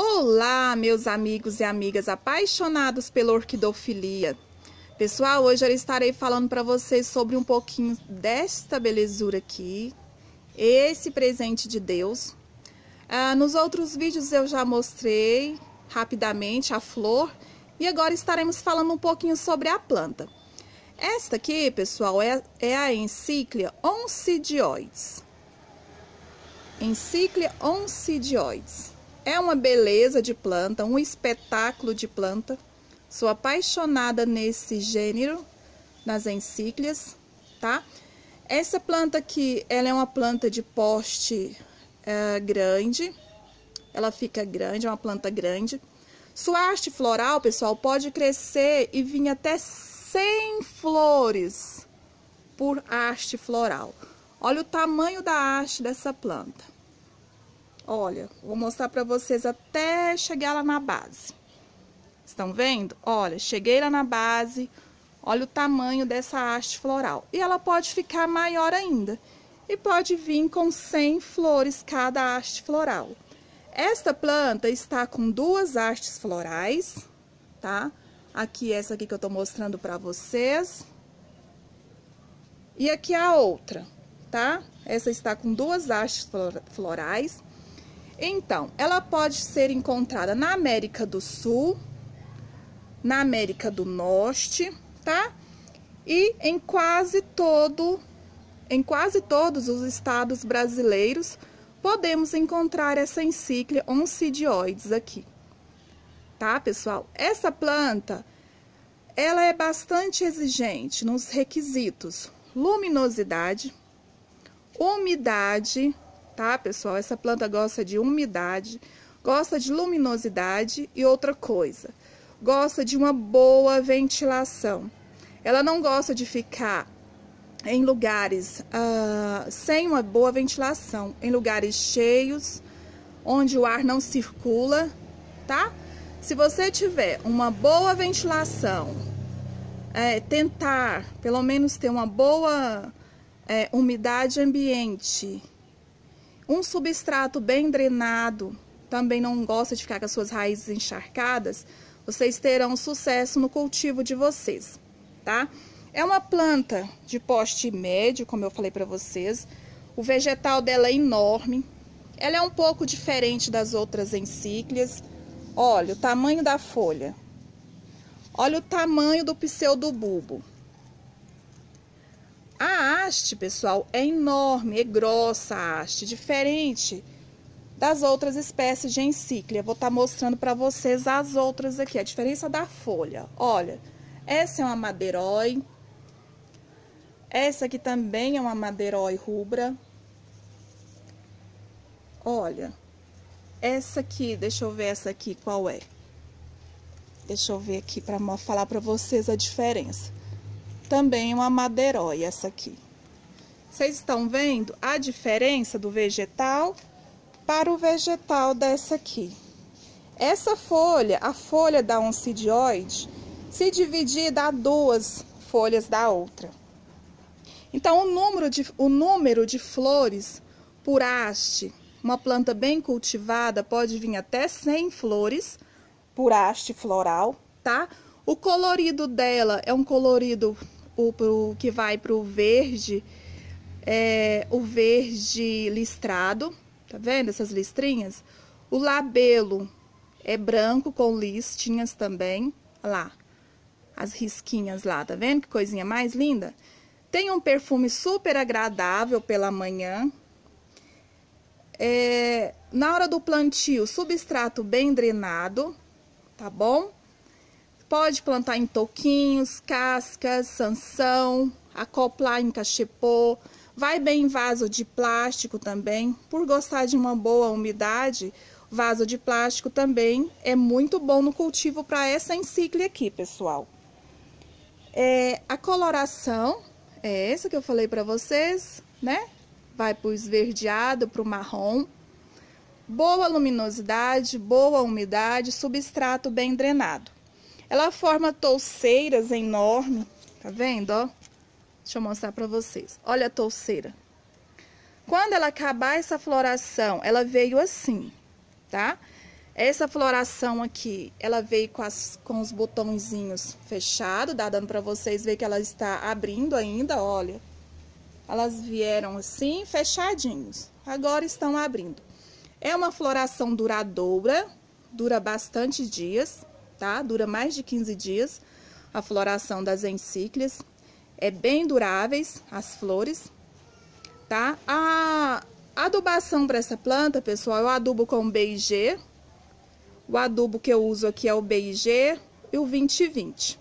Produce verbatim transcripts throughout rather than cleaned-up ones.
Olá, meus amigos e amigas apaixonados pela orquidofilia. Pessoal, hoje eu estarei falando para vocês sobre um pouquinho desta belezura aqui, esse presente de Deus. Ah, nos outros vídeos eu já mostrei rapidamente a flor e agora estaremos falando um pouquinho sobre a planta. Esta aqui, pessoal, é, é a Encíclia Oncidioides. Encíclia Oncidioides. É uma beleza de planta, um espetáculo de planta. Sou apaixonada nesse gênero, nas encíclias, tá? Essa planta aqui, ela é uma planta de porte é, grande. Ela fica grande, é uma planta grande. Sua haste floral, pessoal, pode crescer e vir até cem flores por haste floral. Olha o tamanho da haste dessa planta. Olha, vou mostrar para vocês até chegar lá na base. Estão vendo? Olha, cheguei lá na base. Olha o tamanho dessa haste floral. E ela pode ficar maior ainda. E pode vir com cem flores cada haste floral. Esta planta está com duas hastes florais, tá? Aqui, essa aqui que eu tô mostrando para vocês. E aqui a outra, tá? Essa está com duas hastes florais. Então, ela pode ser encontrada na América do Sul, na América do Norte, tá? E em quase todo, em quase todos os estados brasileiros, podemos encontrar essa Encíclia Oncidioides aqui. Tá, pessoal? Essa planta, ela é bastante exigente nos requisitos: luminosidade, umidade. Tá, pessoal? Essa planta gosta de umidade, gosta de luminosidade e outra coisa, gosta de uma boa ventilação. Ela não gosta de ficar em lugares uh, sem uma boa ventilação, em lugares cheios, onde o ar não circula, tá? Se você tiver uma boa ventilação, é, tentar pelo menos ter uma boa é, umidade ambiente, um substrato bem drenado, também não gosta de ficar com as suas raízes encharcadas, vocês terão sucesso no cultivo de vocês, tá? É uma planta de porte médio, como eu falei para vocês. O vegetal dela é enorme. Ela é um pouco diferente das outras encíclias. Olha o tamanho da folha. Olha o tamanho do pseudobulbo. A haste, pessoal, é enorme, é grossa a haste, diferente das outras espécies de encíclia. Vou estar mostrando para vocês as outras aqui, a diferença da folha. Olha, essa é uma madeirói. Essa aqui também é uma madeirói rubra. Olha, essa aqui, deixa eu ver essa aqui, qual é? Deixa eu ver aqui para falar para vocês a diferença. Também uma madeirói, essa aqui. Vocês estão vendo a diferença do vegetal para o vegetal dessa aqui. Essa folha, a folha da oncidioide, se dividir, dá duas folhas da outra. Então, o número de, o número de flores por haste, uma planta bem cultivada, pode vir até cem flores por haste floral, tá? O colorido dela é um colorido o, o, que vai para o verde, é, o verde listrado, tá vendo essas listrinhas? O labelo é branco com listinhas também, olha lá, as risquinhas lá, tá vendo que coisinha mais linda? Tem um perfume super agradável pela manhã. É, na hora do plantio, substrato bem drenado, tá bom? Pode plantar em toquinhos, cascas, sanção, acoplar em cachepô. Vai bem em vaso de plástico também. Por gostar de uma boa umidade, vaso de plástico também é muito bom no cultivo para essa encíclia aqui, pessoal. É, a coloração é essa que eu falei para vocês, né? Vai pro esverdeado, pro marrom. Boa luminosidade, boa umidade, substrato bem drenado. Ela forma touceiras enormes, tá vendo, ó? Deixa eu mostrar pra vocês. Olha a touceira. Quando ela acabar essa floração, ela veio assim, tá? Essa floração aqui, ela veio com, as, com os botõezinhos fechados, dá dando para vocês ver que ela está abrindo ainda, olha. Elas vieram assim, fechadinhos. Agora estão abrindo. É uma floração duradoura, dura bastante dias, tá? Dura mais de quinze dias a floração das encíclias. É bem duráveis as flores, tá? A adubação para essa planta, pessoal, eu adubo com B I G. O adubo que eu uso aqui é o B I G e o vinte vinte.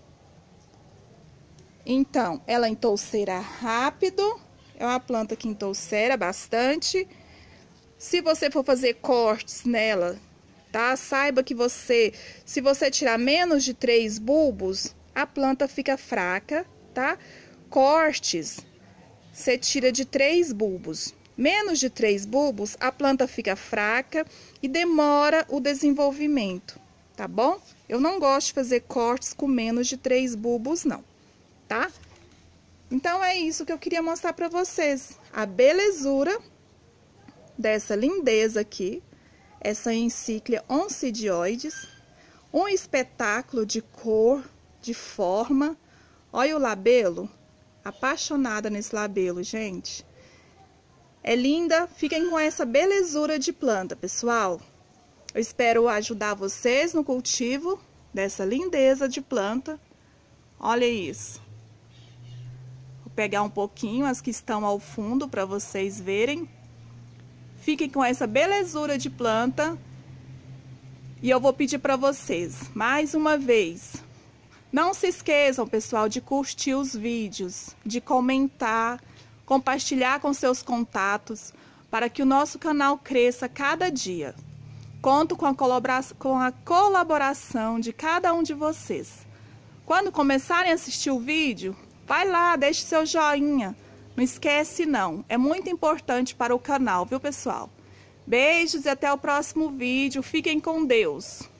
Então, ela entouceira rápido. É uma planta que entouceira bastante. Se você for fazer cortes nela, tá? Saiba que você, se você tirar menos de três bulbos, a planta fica fraca, tá? Cortes, você tira de três bulbos. Menos de três bulbos, a planta fica fraca e demora o desenvolvimento, tá bom? Eu não gosto de fazer cortes com menos de três bulbos, não, tá? Então, é isso que eu queria mostrar pra vocês. A belezura dessa lindeza aqui, essa encíclia Oncidioides, um espetáculo de cor, de forma. Olha o labelo, apaixonada nesse labelo, gente. É linda, fiquem com essa belezura de planta, pessoal. Eu espero ajudar vocês no cultivo dessa lindeza de planta. Olha isso. Vou pegar um pouquinho as que estão ao fundo para vocês verem. Fiquem com essa belezura de planta. E eu vou pedir para vocês, mais uma vez, não se esqueçam, pessoal, de curtir os vídeos, de comentar, compartilhar com seus contatos, para que o nosso canal cresça cada dia. Conto com a colaboração, com a colaboração de cada um de vocês. Quando começarem a assistir o vídeo, vai lá, deixe seu joinha. Não esquece não, é muito importante para o canal, viu, pessoal? Beijos e até o próximo vídeo. Fiquem com Deus.